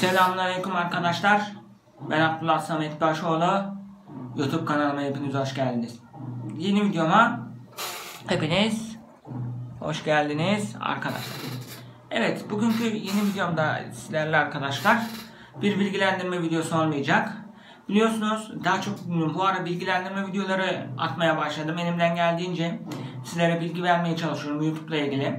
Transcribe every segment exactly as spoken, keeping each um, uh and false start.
Selamünaleyküm arkadaşlar. Ben Abdullah Samet Başoğlu. YouTube kanalıma hepiniz hoş geldiniz. Yeni videoma hepiniz hoş geldiniz arkadaşlar. Evet, bugünkü yeni videomda sizlerle arkadaşlar bir bilgilendirme videosu olmayacak. Biliyorsunuz daha çok bu ara bilgilendirme videoları atmaya başladım. Elimden geldiğince sizlere bilgi vermeye çalışıyorum YouTube ile ilgili.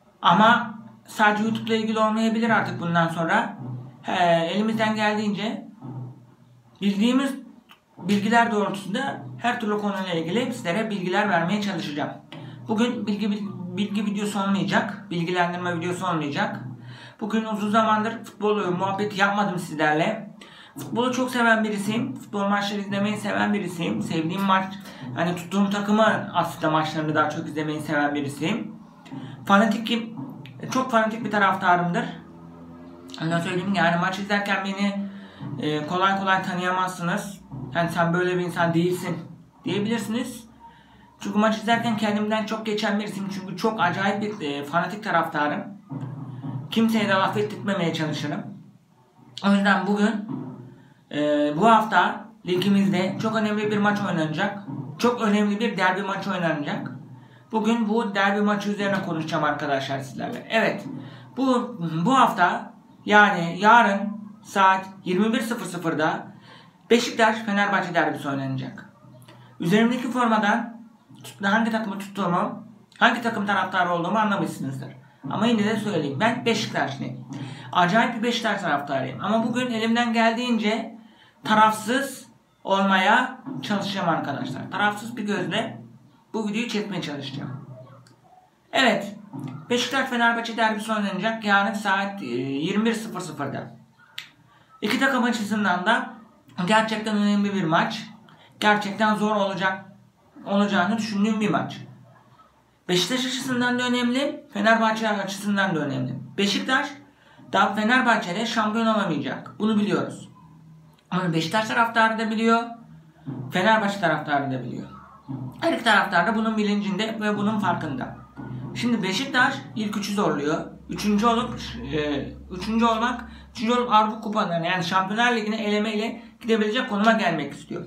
Ama sadece YouTube ile ilgili olmayabilir artık bundan sonra. He, elimizden geldiğince bildiğimiz bilgiler doğrultusunda her türlü konuyla ilgili sizlere bilgiler vermeye çalışacağım. Bugün bilgi bilgi videosu olmayacak, bilgilendirme videosu olmayacak. Bugün uzun zamandır futbol muhabbeti yapmadım sizlerle. Futbolu çok seven birisiyim. Futbol maçları izlemeyi seven birisiyim. Sevdiğim maç, hani tuttuğum takımı aslında maçlarını daha çok izlemeyi seven birisiyim. Fanatik, çok fanatik bir taraftarımdır. Ondan söyleyeyim, yani maç izlerken beni e, kolay kolay tanıyamazsınız. Yani sen böyle bir insan değilsin diyebilirsiniz. Çünkü maç izlerken kendimden çok geçen birisiyim. Çünkü çok acayip bir e, fanatik taraftarım. Kimseye de laf ettirmemeye çalışırım. O yüzden bugün e, bu hafta ligimizde çok önemli bir maç oynanacak. Çok önemli bir derbi maçı oynanacak. Bugün bu derbi maçı üzerine konuşacağım arkadaşlar sizlerle. Evet, bu bu hafta, yani yarın saat yirmi bir sıfır sıfırda Beşiktaş-Fenerbahçe derbisi oynanacak. Üzerimdeki formadan hangi takımı tuttuğumu, hangi takım taraftarı olduğumu anlamışsınızdır. Ama yine de söyleyeyim, ben Beşiktaşlıyım. Acayip bir Beşiktaş taraftarıyım. Ama bugün elimden geldiğince tarafsız olmaya çalışacağım arkadaşlar. Tarafsız bir gözle bu videoyu çekmeye çalışacağım. Evet, Beşiktaş-Fenerbahçe derbisi oynanacak yarın saat yirmi bir sıfır sıfırda. İki takım açısından da gerçekten önemli bir maç. Gerçekten zor olacak olacağını düşündüğüm bir maç. Beşiktaş açısından da önemli, Fenerbahçe açısından da önemli. Beşiktaş daha Fenerbahçe'de şampiyon olamayacak. Bunu biliyoruz. Ama Beşiktaş taraftarı da biliyor, Fenerbahçe taraftarı da biliyor. Her iki taraftar da bunun bilincinde ve bunun farkında. Şimdi Beşiktaş ilk üçü zorluyor. Üçüncü olup e, üçüncü olmak, üçüncü olup Avrupa Kupalarına, yani Şampiyonlar Ligi'ne elemeyle gidebilecek konuma gelmek istiyor.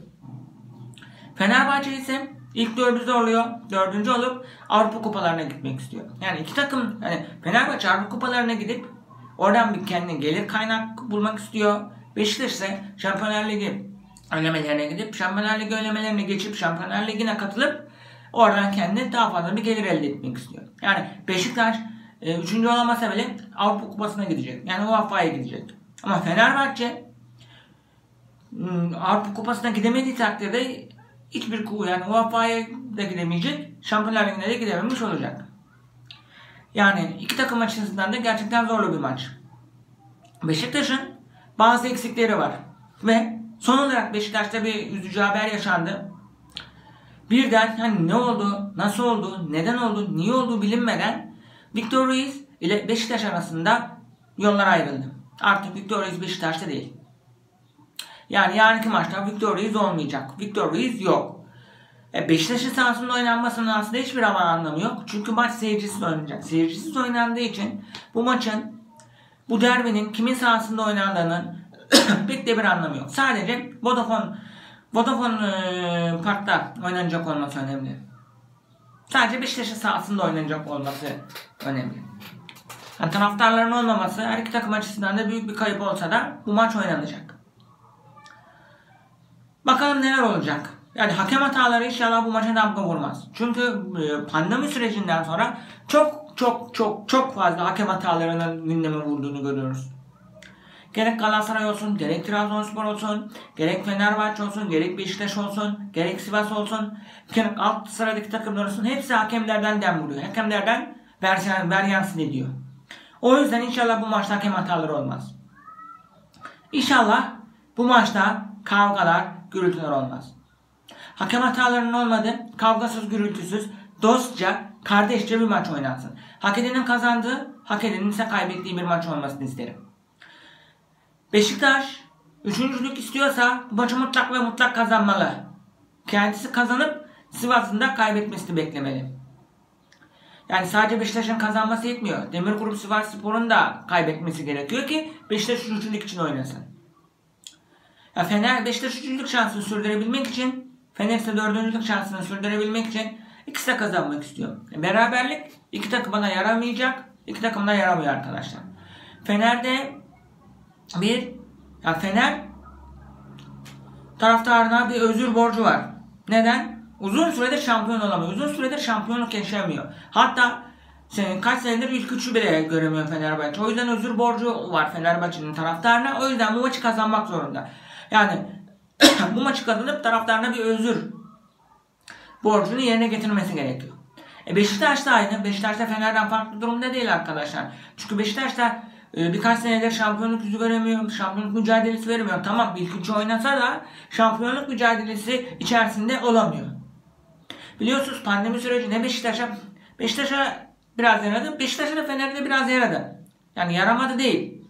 Fenerbahçe ise ilk dördü zorluyor. Dördüncü olup Avrupa Kupalarına gitmek istiyor. Yani iki takım, yani Fenerbahçe Avrupa Kupalarına gidip oradan bir kendine gelir kaynak bulmak istiyor. Beşiktaş ise Şampiyonlar Ligi elemelerine gidip Şampiyonlar Ligi elemelerine geçip Şampiyonlar Ligi'ne katılıp oradan kendine daha fazla bir gelir elde etmek istiyor. Yani Beşiktaş e, üçüncü olamasa bile Avrupa Kupası'na gidecek. Yani U E F A'ya gidecek. Ama Fenerbahçe m, Avrupa Kupası'na gidemediği takdirde hiçbir kuğu, yani U E F A'ya da gidemeyecek, Şampiyonlar Ligi'ne de gidememiş olacak. Yani iki takım açısından da gerçekten zorlu bir maç. Beşiktaş'ın bazı eksikleri var. Ve son olarak Beşiktaş'ta bir üzücü haber yaşandı. Birden hani ne oldu, nasıl oldu, neden oldu, niye olduğu bilinmeden Victor Ruiz ile Beşiktaş arasında yollar ayrıldı. Artık Victor Ruiz Beşiktaş'ta değil. Yani yarınki maçta Victor Ruiz olmayacak. Victor Ruiz yok. E Beşiktaş'ın sahasında oynanmasının aslında hiçbir ama anlamı yok. Çünkü maç seyircisiz oynanacak. Seyircisiz oynandığı için bu maçın, bu derbinin kimin sahasında oynandığının pek de bir anlamı yok. Sadece Vodafone Vodafone e, Park'ta oynanacak olması önemli. Sadece Beşiktaş'ın sahasında oynanacak olması önemli. Yani taraftarların olmaması her iki takım açısından da büyük bir kayıp olsa da bu maç oynanacak. Bakalım neler olacak. Yani hakem hataları inşallah bu maça damga vurmaz. Çünkü e, pandemi sürecinden sonra çok çok çok çok fazla hakem hatalarının gündeme vurduğunu görüyoruz. Gerek Galatasaray olsun, gerek Trabzonspor olsun, gerek Fenerbahçe olsun, gerek Beşiktaş olsun, gerek Sivas olsun, gerek alt sıradaki takımlar olsun, hepsi hakemlerden dem vuruyor. Hakemlerden varyansın ediyor. O yüzden inşallah bu maçta hakem hataları olmaz. İnşallah bu maçta kavgalar, gürültüler olmaz. Hakem hatalarının olmadığı, kavgasız, gürültüsüz, dostça, kardeşçe bir maç oynansın. Hak edenin kazandığı, hak edenin ise kaybettiği bir maç olmasını isterim. Beşiktaş üçüncülük istiyorsa bu maçı mutlak ve mutlak kazanmalı. Kendisi kazanıp Sivas'ın da kaybetmesini beklemeli. Yani sadece Beşiktaş'ın kazanması yetmiyor. Demirspor Sivasspor'un da kaybetmesi gerekiyor ki Beşiktaş üçüncülük için oynasın. Ya Fener Beşiktaş üçüncülük şansını sürdürebilmek için, Fener ise dördüncülük şansını sürdürebilmek için ikisi de kazanmak istiyor. Beraberlik iki takıma da yaramayacak. İki takım da yaramıyor arkadaşlar. Fener'de bir ya Fener taraftarına bir özür borcu var. Neden? Uzun süredir şampiyon olamıyor. Uzun süredir şampiyonluk yaşamıyor. Hatta senin kaç senedir ilk üçü bile göremiyor Fenerbahçe. O yüzden özür borcu var Fenerbahçe'nin taraftarına. O yüzden bu maçı kazanmak zorunda. Yani bu maçı kazanıp taraftarına bir özür borcunu yerine getirmesi gerekiyor. E Beşiktaş da aynı. Beşiktaş da Fener'den farklı durumda değil arkadaşlar. Çünkü Beşiktaş da e, birkaç senedir şampiyonluk yüzü göremiyor. Şampiyonluk mücadelesi veremiyor. Tamam ilk üçü oynasa da şampiyonluk mücadelesi içerisinde olamıyor. Biliyorsunuz pandemi süreci ne Beşiktaş'a Beşiktaş'a biraz yaradı. Beşiktaş'a da Fener'de biraz yaradı. Yani yaramadı değil.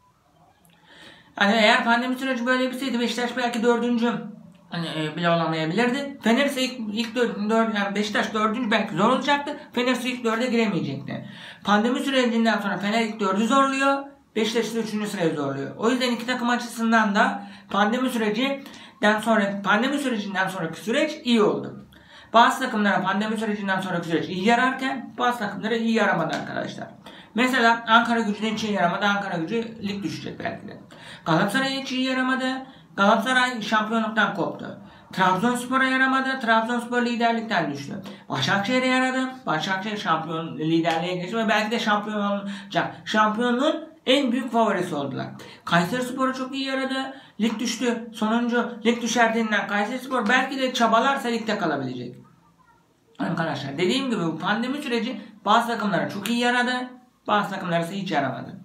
Yani eğer pandemi süreci böyle bitseydi Beşiktaş belki dördüncü hani e, bile olamayabilirdi. Fener ise ilk, ilk dört, dört, yani Beşiktaş dördüncü belki zor olacaktı. Fener ise ilk dörde giremeyecekti. Pandemi sürecinden sonra Fener ilk dördü zorluyor. Beşiktaş ise üçüncü sırayı zorluyor. O yüzden iki takım açısından da pandemi sürecinden sonra pandemi sürecinden sonraki süreç iyi oldu. Bazı takımlara pandemi sürecinden sonraki süreç iyi yararken bazı takımlara iyi yaramadı arkadaşlar. Mesela Ankara Gücü'ne hiç iyi yaramadı. Ankara Gücü lig düşecek belki de. Galatasaray'a hiç iyi yaramadı. Galatasaray şampiyonluktan koptu. Trabzonspor'a yaramadı. Trabzonspor liderlikten düştü. Başakşehir'e yaradı. Başakşehir şampiyon liderliğe geçti ve belki de şampiyon olacak. Şampiyonluğun en büyük favorisi oldular. Kayserispor'a çok iyi yaradı. Lig düştü. Sonuncu lig düşer denilen Kayserispor belki de çabalarsa ligde kalabilecek. Arkadaşlar dediğim gibi bu pandemi süreci bazı takımlara çok iyi yaradı. Bazı takımlara ise hiç yaramadı.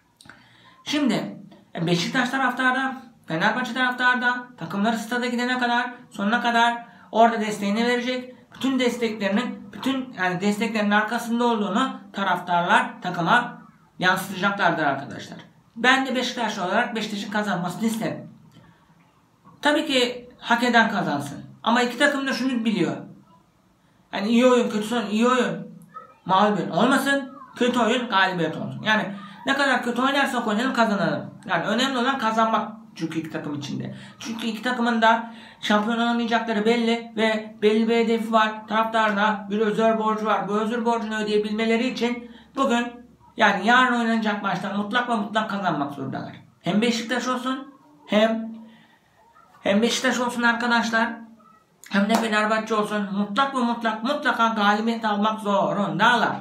Şimdi Beşiktaş taraftarda, Fenerbahçe taraftarda takımları stada gidene kadar sonuna kadar orada desteğini verecek. Bütün desteklerinin bütün yani desteklerin arkasında olduğunu taraftarlar takıma yansıtacaklardır arkadaşlar. Ben de Beşiktaşlı olarak Beşiktaş'ın kazanmasını isterim. Tabii ki hak eden kazansın. Ama iki takım da şunu biliyor. Yani iyi oyun, kötü oyun, iyi oyun mağlubiyet olmasın, kötü oyun galibiyet olsun. Yani ne kadar kötü oynarsak oynayalım kazanalım. Yani önemli olan kazanmak çünkü iki takım içinde. Çünkü iki takımın da şampiyon olamayacakları belli ve belli bir hedefi var. Taraftarda bir özür borcu var. Bu özür borcunu ödeyebilmeleri için bugün yani yarın oynanacak maçta mutlak ve mutlak kazanmak zorundalar. Hem Beşiktaş olsun hem hem Beşiktaş olsun arkadaşlar hem de Fenerbahçe olsun mutlak ve mutlak mutlaka galibiyet almak zorundalar.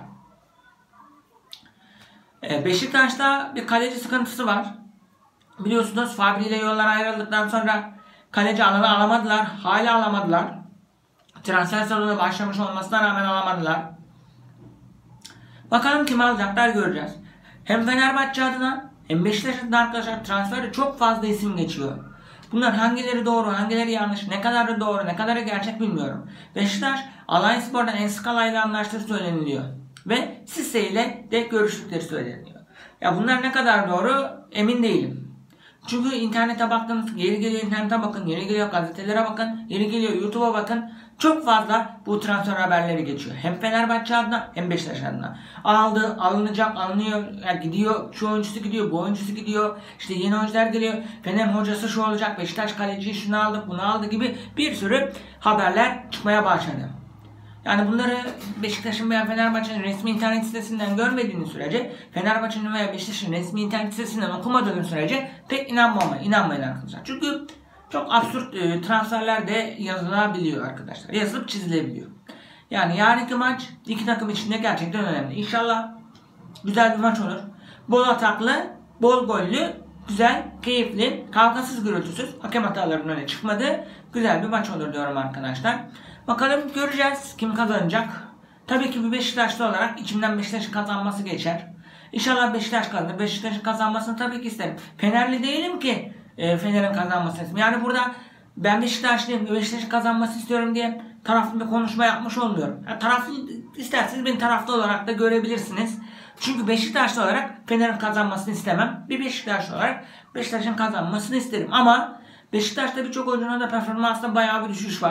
Ee, Beşiktaş'ta bir kaleci sıkıntısı var. Biliyorsunuz Fabri ile yollar ayrıldıktan sonra kaleci alanı alamadılar. Hala alamadılar. Transfer sezonu başlamış olmasına rağmen alamadılar. Bakalım kim alacaklar göreceğiz. Hem Fenerbahçe adına hem Beşiktaş adına arkadaşlar transferde çok fazla isim geçiyor. Bunlar hangileri doğru, hangileri yanlış, ne kadarı doğru, ne kadarı gerçek bilmiyorum. Beşiktaş Alliancespor'dan Enskala ile anlaştığı söyleniliyor. Ve Sisse ile de görüştükleri söyleniyor. Ya bunlar ne kadar doğru emin değilim. Çünkü internete baktığınız yeri geliyor internete bakın, yeri geliyor gazetelere bakın, yeri geliyor YouTube'a bakın. Çok fazla bu transfer haberleri geçiyor. Hem Fenerbahçe adına hem Beşiktaş adına. Aldı, alınacak, alınıyor, yani gidiyor, şu oyuncusu gidiyor, bu oyuncusu gidiyor. İşte yeni oyuncular geliyor. Fener hocası şu olacak, Beşiktaş kaleci şunu aldı, bunu aldı gibi bir sürü haberler çıkmaya başladı. Yani bunları Beşiktaş'ın veya Fenerbahçe'nin resmi internet sitesinden görmediğiniz sürece, Fenerbahçe'nin veya Beşiktaş'ın resmi internet sitesinden okumadığınız sürece pek inanmamayın, inanmayın arkadaşlar. Çünkü çok absürt e, transferler de yazılabiliyor arkadaşlar. Yazılıp çizilebiliyor. Yani yarınki maç iki takım için de gerçekten önemli. İnşallah güzel bir maç olur. Bol ataklı, bol gollü, güzel, keyifli, kavgasız, gürültüsüz, hakem hatalarının öne çıkmadığı güzel bir maç olur diyorum arkadaşlar. Bakalım göreceğiz kim kazanacak. Tabii ki bir Beşiktaşlı olarak içimden Beşiktaş'ın kazanması geçer. İnşallah Beşiktaş kazanır. Beşiktaş'ın kazanmasını tabii ki isterim. Fenerli değilim ki e, Fener'in kazanmasını isterim. Yani burada ben Beşiktaşlıyım, Beşiktaş'ın kazanması istiyorum diye taraflı bir konuşma yapmış olmuyorum. Yani taraflı isterseniz beni taraflı olarak da görebilirsiniz. Çünkü Beşiktaşlı olarak Fener'in kazanmasını istemem. Bir Beşiktaşlı olarak Beşiktaş'ın kazanmasını isterim. Ama Beşiktaş'ta birçok oyuncunun da performansında bayağı bir düşüş var.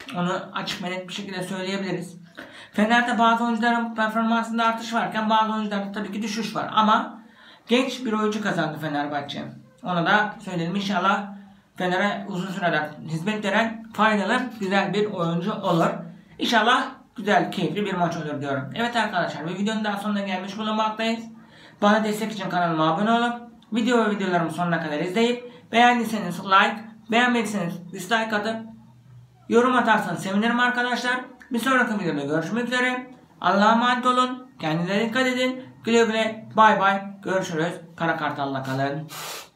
Onu açık ve net bir şekilde söyleyebiliriz. Fener'de bazı oyuncuların performansında artış varken bazı oyuncularda tabii ki düşüş var. Ama genç bir oyuncu kazandı Fenerbahçe. Onu da söyleyelim. İnşallah Fener'e uzun süreler hizmet veren faydalı güzel bir oyuncu olur. İnşallah güzel, keyifli bir maç olur diyorum. Evet arkadaşlar, bir videonun daha sonuna gelmiş bulunmaktayız. Bana destek için kanalıma abone olup video ve videolarımı sonuna kadar izleyip beğendiyseniz like, beğenmediyseniz dislike atıp yorum atarsanız sevinirim arkadaşlar. Bir sonraki videoda görüşmek üzere. Allah'a emanet olun. Kendinize dikkat edin. Güle güle. Bay bay. Görüşürüz. Kara Kartal'la kalın.